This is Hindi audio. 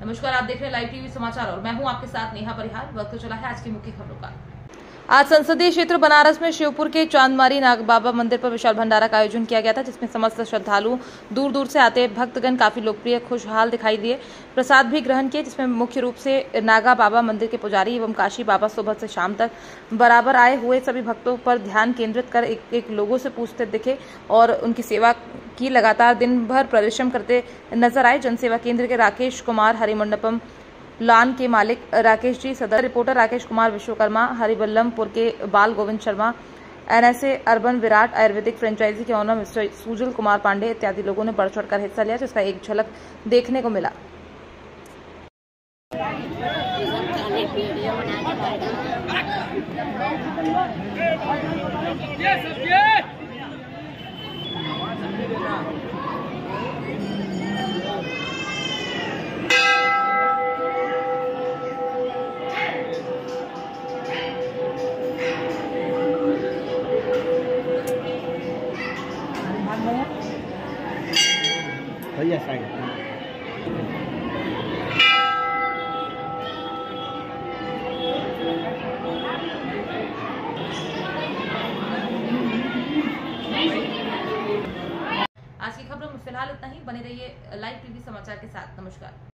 नमस्कार, आप देख रहे हैं लाइव टीवी समाचार और मैं हूं आपके साथ नेहा परिहार। वक्त चला है आज की मुख्य खबरों का। आज संसदीय क्षेत्र बनारस में शिवपुर के चांदमारी नाग बाबा मंदिर पर विशाल भंडारा का आयोजन किया गया था, जिसमें समस्त श्रद्धालु दूर दूर से आते भक्तगण काफी लोकप्रिय खुशहाल दिखाई दिए। प्रसाद भी ग्रहण किए, जिसमें मुख्य रूप से नागा बाबा मंदिर के पुजारी एवं काशी बाबा सुबह से शाम तक बराबर आए हुए सभी भक्तों पर ध्यान केंद्रित कर एक लोगों से पूछते दिखे और उनकी सेवा की लगातार दिन भर परिश्रम करते नजर आए। जनसेवा केंद्र के राकेश कुमार, हरिमंडपम लान के मालिक राकेश जी, सदर रिपोर्टर राकेश कुमार विश्वकर्मा, हरिबल्लमपुर के Bal Govind Sharma, NSA urban Virat ayurvedic franchise के ऑनर मिस्टर सुजल कुमार पांडे इत्यादि लोगों ने बढ़ चढ़कर हिस्सा लिया, जिसका एक झलक देखने को मिला। भैया साइड आज की खबरों में फिलहाल इतना ही। बने रहिए लाइव टीवी समाचार के साथ। नमस्कार।